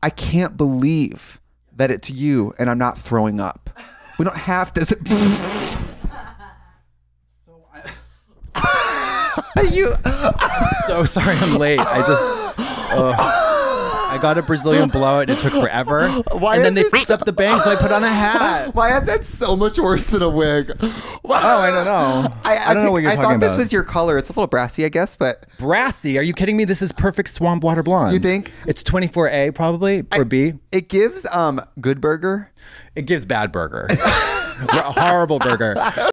I can't believe that it's you and I'm not throwing up. We don't have to. So sorry I'm late. I got a Brazilian blowout and it took forever. And then they fixed up the bang, so I put on a hat. Why is that so much worse than a wig? Oh, I don't know. I don't know what you're talking about. I thought this was your color. It's a little brassy, I guess, but... Brassy? Are you kidding me? This is perfect swamp water blonde. You think? It's 24A probably, or B. It gives good burger. It gives bad burger. A horrible burger.